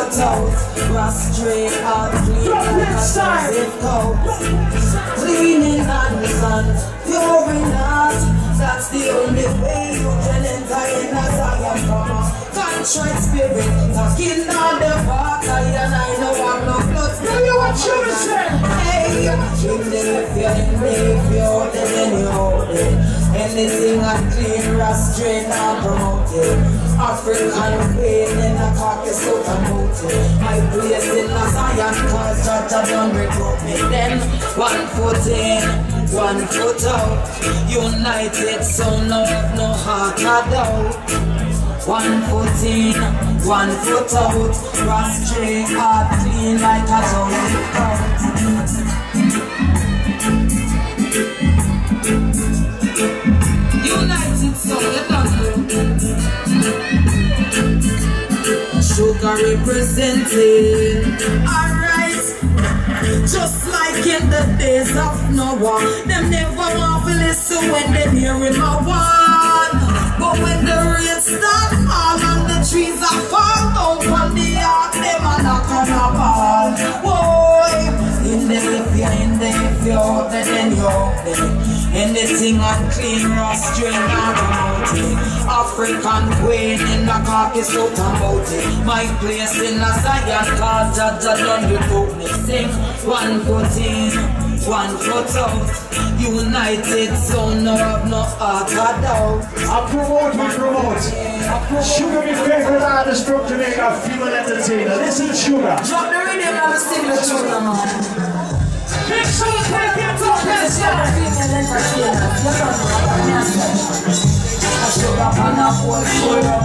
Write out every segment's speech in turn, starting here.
foot out. Ras Dre out clean like a zip coat. Cleaning on the sun, pure enough. That's the only way you can enter in a Zion come. Contrite spirit, talking on the water, and I know I'm no blood. Tell you what you say. Hey, if you're then you hold it. Anything unclean, Ras Dre now promoted. African queen in a carcass so promoted. My place in a Zion cause Jaja done recruit me. Then 1 foot in, 1 foot out. United so no heart or doubt. 1 foot in, 1 foot out. Ras Dre heart clean like a zone. United so you don't know. Sugar representing. Alright. Just like in the days of Noah, them never want to listen when they hear him a one. But when the rain start fall and the trees are fall down on the ark, them a knock on a ball. Boy, in the if you're out there, then you're out there. Anything unclean, Ras Dre now promoting. African queen in the carcass out about it. My place in a Zion cause Jaja done recruit me. Sing 1 foot in, 1 foot out. United so no heart or doubt. I promote. Sugar, my favorite artist from Jamaica, female entertainer. Listen to Sugar. Drop the rhythm and sing the tune, man. Big song, take your top and start. Female entertainer, you don't know. Sugar on a pole, full of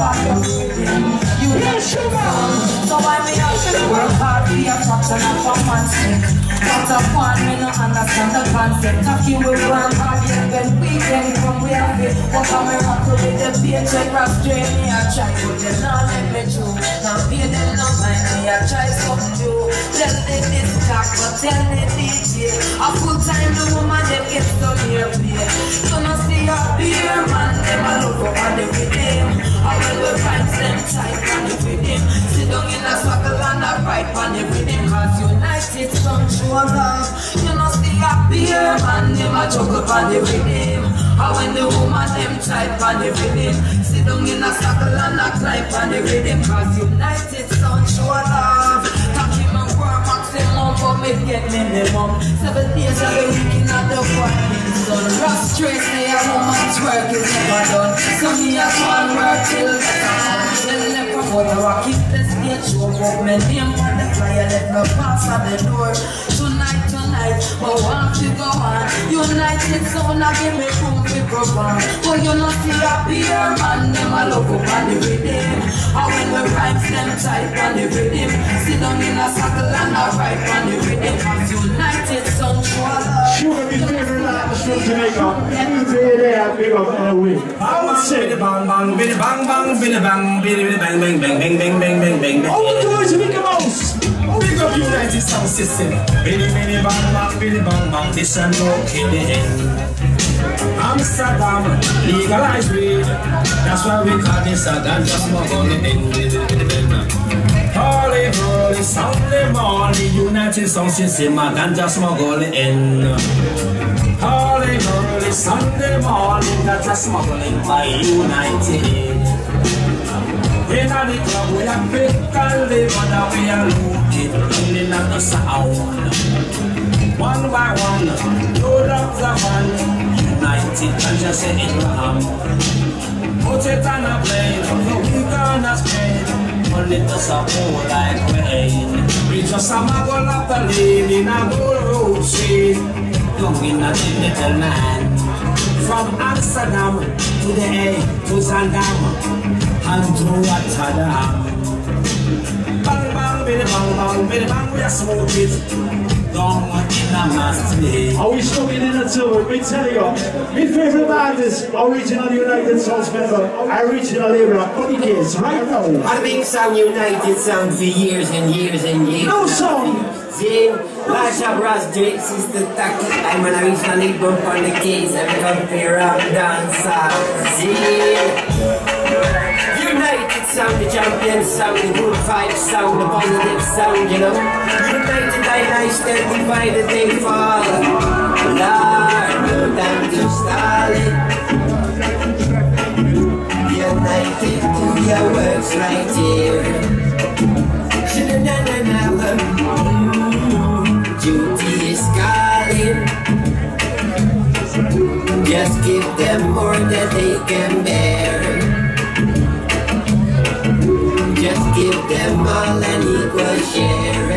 a you hear sugar. So why me not work hard for your fraction of a man's stick? What a fun, me no understand the concept. Taki will work hard, yet when weekend come we have it. What am I rock with the paycheck? Ras Dre me a try, but they not let me through. Now pay them no mind, me a try something new. Tell me this cock, but tell me DJ. A full time the woman them get some here play. So no see a beer man, them a look up on the rhythm. I when we find them tight on the rhythm. Sit down in a circle and a right on the rhythm. Cause United some show love. You know see a beer man, them a juggle on the rhythm. I when the woman them tight on the rhythm. Sit down in a circle and a climb on the rhythm. Cause United some show love. Taki my work maximum but me get minimum. 7 days of the week in the working sun. Ras Dre say a woman's work is never done. So me a one work till they'll never put a rock. Keep the stage show up. My name on the flyer, let me pass at the door. Tonight, but want to go on. United so now give me room to perform. But you know see a beer man, them a love up on the rhythm. And when we rhymes them tight on the rhythm. Sit down in a circle and a right on the rhythm. Cause United son show love. Sugar, my favorite artist from Jamaica. Any day there, big up and away. I would say bang bang, biddy bang bang, biddy bang, biddy bang bang bang bang bang bang bang bang bang. All the boys in Eek-a-Mouse. Big up United Sound System. Biddy biddy bang bang, biddy bang bang. This and no kidding. Amsterdam, legalized weed. That's why we call this a ganja smuggling. Holy, holy, Sunday morning, United Sound System, a ganja smuggling. Holy, holy, Sunday morning, ganja smuggling by United. In the club, we are big and live, and we are looking, killing at the sound. One by one, load up the van, United ganja say Abraham. Put it on a plane, we gonna spend. Only to support like rain. We just a muggle up the lane in a Doornroosje. Young in a little man. From Amsterdam to the A to Zandam and to Rotterdam. Bang bang, biddy bang bang, biddy bang, we are smoking. Long in a mass today. Are we smoking in the Tilburg? Me tell you, my favorite band is Irieginal United Sounds member, Irieginal Abraham, Funny Kids, right now. I've been Sound United Sound for years and years and years. No song! See, RasDre Sista Taki. I'm an original Abraham on the case. I'm from Paard van Troje. See. United sound, the champion sound, the good vibe sound, the positive sound, you know. United they rise, then divided they fall. Lord, no time to stall it. United do your works right here. Duty is calling. Just give them more than they can bear. Just give them all an equal share.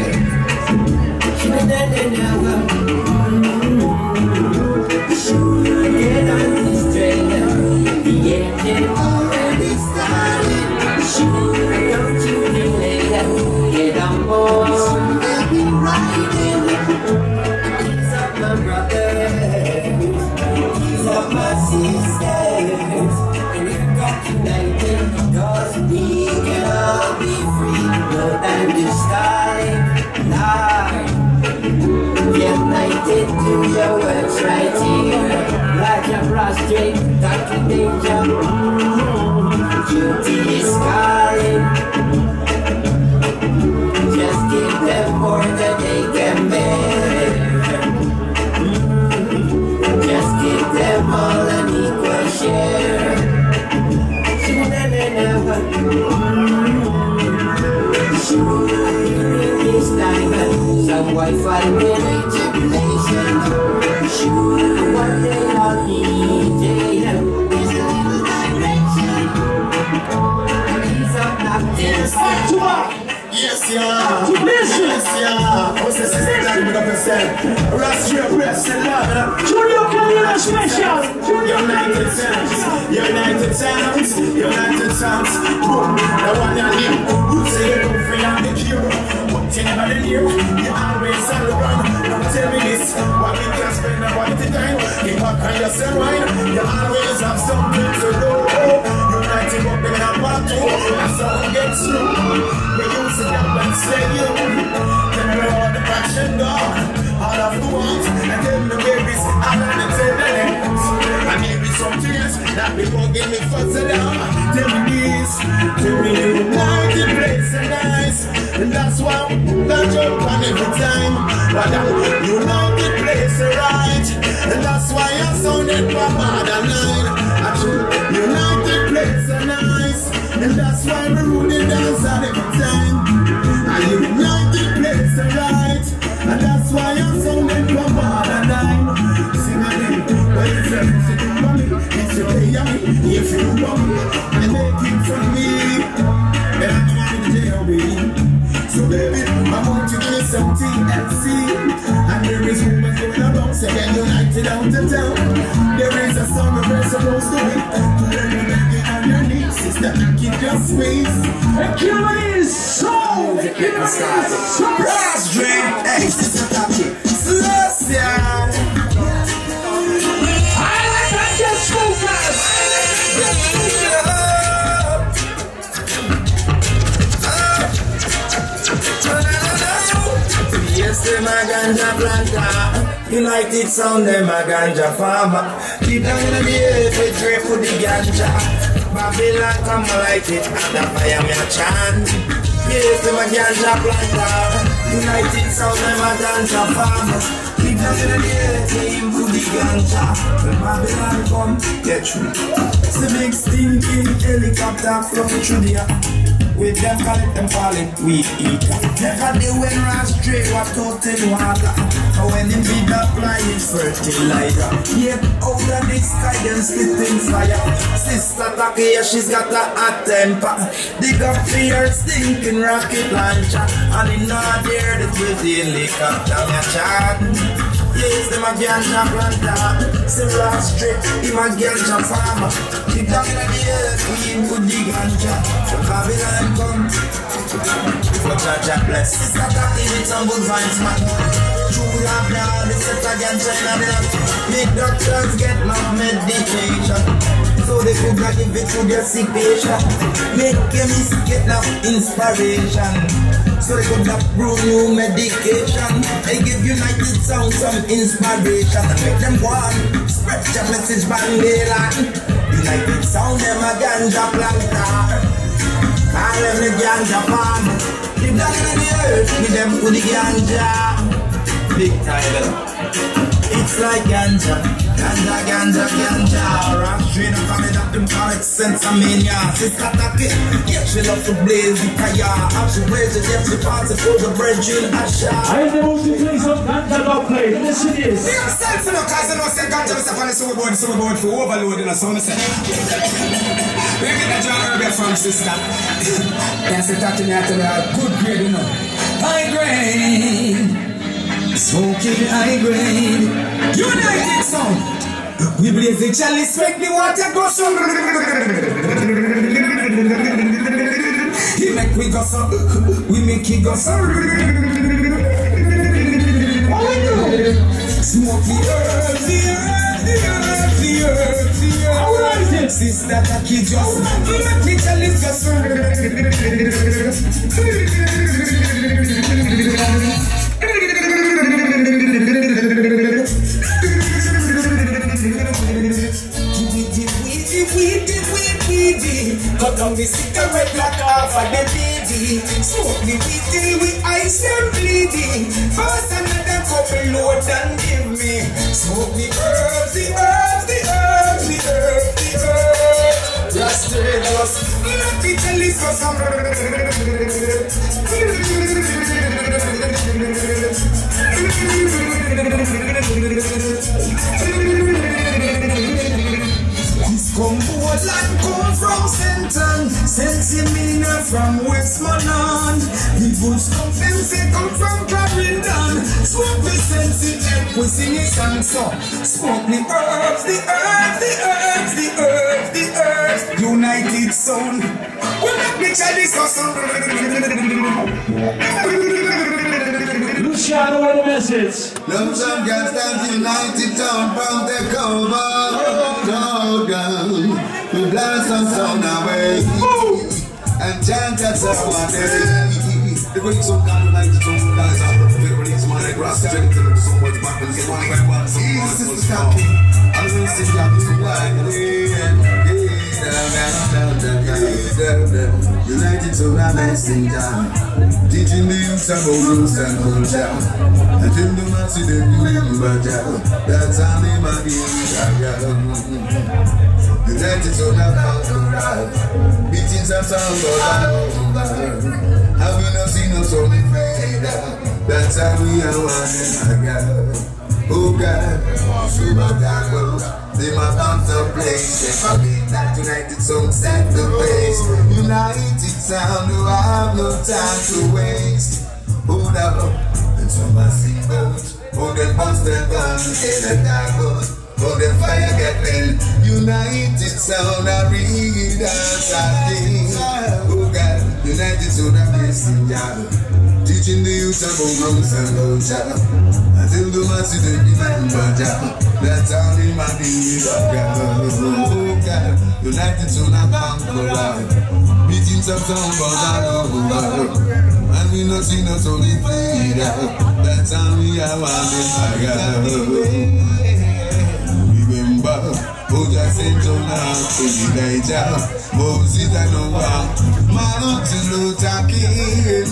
Get on this train, the engine already started. Don't you delay, get on board. We'll be riding. Ease up my brothers, ease up my sisters, and we've got united because we can all be free. No time to start, Lord. United to your works right here. Like a Ras Dre, Taki danger. Duty is calling. Just give them more than they can bear. Just give them all an equal share. This time, some Wi-Fi will tribulation. What they all need is a little direction. These are not this. Yes, yeah. Yes, yeah. What's this? RasDre Sista Junior special. United Sounds. United Sounds. United Sounds. Boom. The one you hear. Who say you're free and the cure? But you never hear. You always on the run. Tell me this. Why we can't spend a quality time? Give back on yourself, right? You always have something to do. United up in a battle. That's how it gets through. We use it up and slay you. Tell me all the passion gone. All of the ones. And tell me babies. All of the tenderness. And maybe some tears that people give me fuzzy down. Tell me this. Tell me united place and nice. And that's why I jump on every time. But that united place right. And that's why I sounded for more than 9. United place and nice. And that's why we rule the dance all every time. A united place right. And that's why I sounded for more than 9. Sing again. When you say it's for me, it's your pay me. If you want me, and make it for me. Then I'm going to jail, baby. So baby, I want you to give me some TLC. And there is women going about, say they're united out of town. There is a song that we're supposed to be. To every reggae on your knees, Sista Taki just squeeze. The killer is so. The killer is so. RasDre, hey, Sista Taki, slow down. I like that just focus. Yes, them a ganja planter. United sound, them a ganja farmer. Deep down in the earth, we drip for the ganja. Babylon come like it, and the fire me a chant. Yes, them a ganja planter. United sound, them a ganja farmer. Deep down in the earth, we put the ganja. When Babylon come, get through. It's the big stinking helicopter flown through the air. With them call it, we eat. Never did when Ras Dre was total water. But when him beat up flying fertilizer. Yet out of the sky them spitting fire. Sista Taki, yeah, she's got a hot temper. Dig up for her stinking rocket launcher. And in not there that with the helicopter me a chat. Yes, them a ganja planter. Say Ras Dre, him a ganja farmer. Dig down in the earth, we put the ganja. So Babylon come. For Jaja bless. Sista Taki with some good vibes, man. True love now, they set a ganja in a blood. Make doctors get my medication. So they could not give it to their sick patient. Make chemists get enough inspiration. So they could not brew new medication. They give United Sound some inspiration. And make them go on, spread your message by daylight. United Sound, them a ganja planter. Call them the ganja farm. The black in the earth, with them with the ganja. Big time. It's like ganja, ganja, ganja, ganja. Ras Dre no coming up to correct sense of mania. Sista Taki, yeah, she love to blaze the kaya. How she blaze it, yeah, she party for the bread, Jill Asha. I am the most to play some ganja Dubplates. Listen to this. Me yourself, you know, cause I know say ganja is up on the summerboard for overloading or something. We get that John Herbert from Sista. That's the Taki me at a good grade, you know. High grade. Smoking high grade, United Sound. We blaze the chalice, make the water go so. He make we go so, we make it go so. What we do? Smoke the earth, the earth, the earth, the earth, the earth. How is it? Sista Taki just make the chalice go so. Cut down the cigarette like half of the BD. Smoke the weed till we ice and bleeding. First another couple load and give me. Smoke the earth, the earth, the earth, the earth, the earth. Ras Dre just let me tell you some. Comboard land come from Senton, Sensimina from Westmoreland. People come and say come from Clarendon. Smoke the sensi, we sing a song so. Smoke the earth, the earth, the earth, the earth, the earth. United Sound. We make the chalice go so. Luciano, what the message? Love some girls that United Sound from the cover. We blast some sound away and chant that song one day. The great song kind of like the song guys out of the release money, Ras Dre to look so much back and get one by one. So much was strong. I'm going to sing out to United Sound and Messenger, teaching the youth about rules and culture. Until the mass in the remember, that's how they might be. United Sound and Messenger, beating some sound all over. Have you not seen us on the fade? That's how we are one. Oh God, super dark world. They my bounce to place. They forget that United Sound set the pace. United Sound, no I have no time to waste. Hold up, and somebody see boats. Hold them bust their guns in the dark world. Hold them fire get lit. United Sound, I read us a thing. Oh God, United Sound, I messenger. Teaching the youth about rooms and culture. Until the masses they remember Jah. That's how they might be with oh God, United Sound and conqueror. Beating some sound but all over. And we not see no soul in freedom. That's how we are one in remember, Oja Saint Jonah, Elijah, Moses and Noah, Martin Luther King,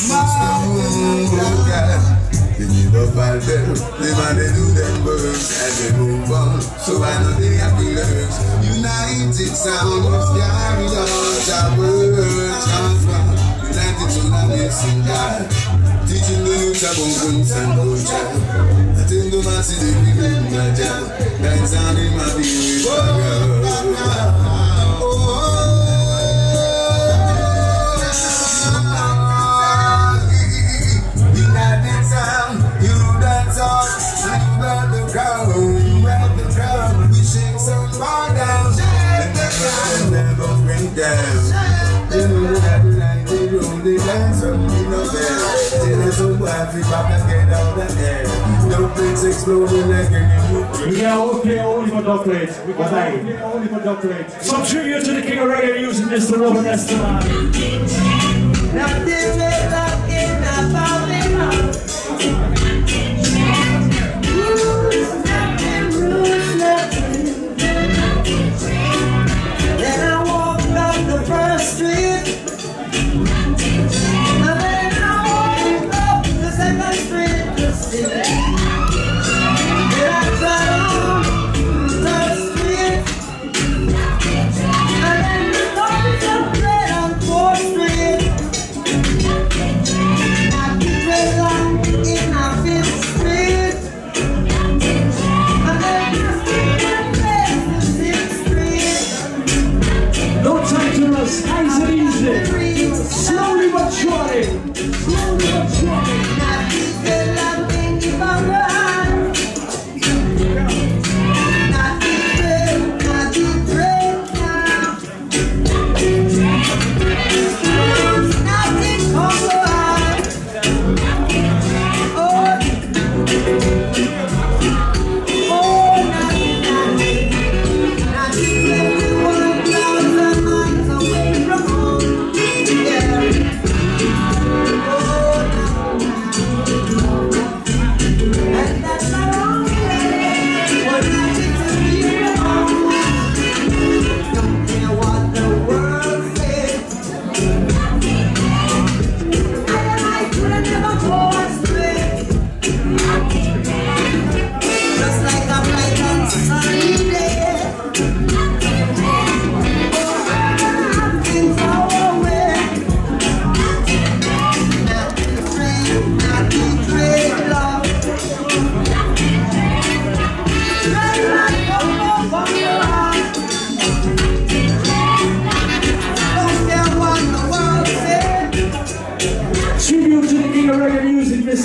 oh God. They never fall down, they man they do them works and they move on. So I know they have to learn. United Sound must carry out our words. United Sound and Messenger, teaching the youth about guns and culture. Until the masses they remember Jah. That's how they might be with United Sound, you dance on, you got the crowd, you have the crowd. We shake some far down, and the never break down. They know that we like they do, they dance on me no bell. Tell us some happy papa get out of there. Dubplates exploding like a new. We are okay only for Dubplates. We can only for Dubplates. Some tribute to the king of reggae using Mr. Robert Esteban. Nothing left in the family. Nothing.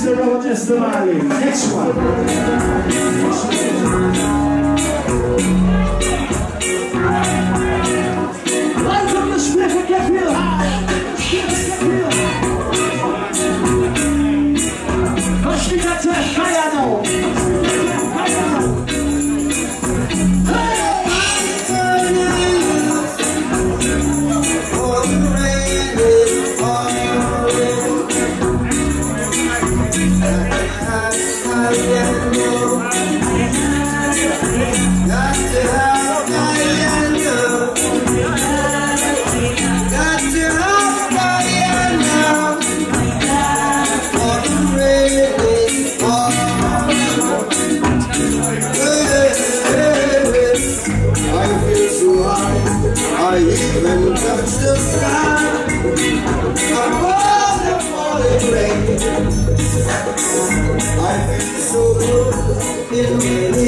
the rubber testimony. Next one. Light up the split and get real high. Get real high. Let's get that test. Higher now. I even touch the sky above the falling rain. I feel so good in me.